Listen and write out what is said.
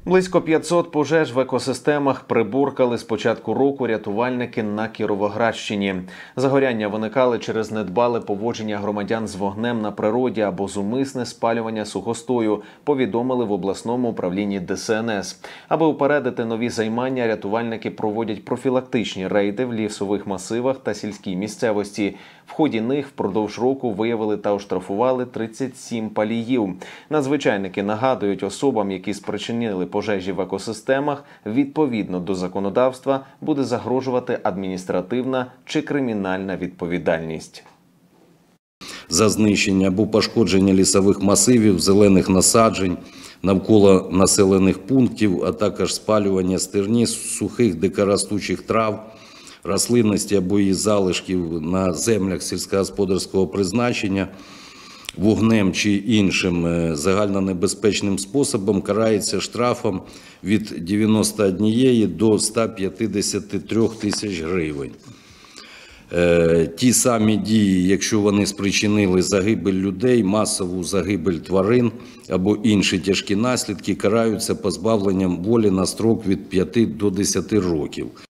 Близько 500 пожеж в екосистемах приборкали з початку року рятувальники на Кіровоградщині. Загоряння виникали через недбале поводження громадян з вогнем на природі або зумисне спалювання сухостою, повідомили в обласному управлінні ДСНС. Аби упередити нові займання, рятувальники проводять профілактичні рейди в лісових масивах та сільській місцевості. В ході них впродовж року виявили та оштрафували 37 паліїв. Надзвичайники нагадують особам, які спричинили пожежі в екосистемах, відповідно до законодавства буде загрожувати адміністративна чи кримінальна відповідальність. За знищення або пошкодження лісових масивів, зелених насаджень навколо населених пунктів, а також спалювання стерні, сухих дикоростучих трав, рослинності або її залишків на землях сільськогосподарського призначення, вогнем чи іншим загальнонебезпечним способом карається штрафом від 91 до 153 тисяч гривень. Ті самі дії, якщо вони спричинили загибель людей, масову загибель тварин або інші тяжкі наслідки, караються позбавленням волі на строк від 5 до 10 років.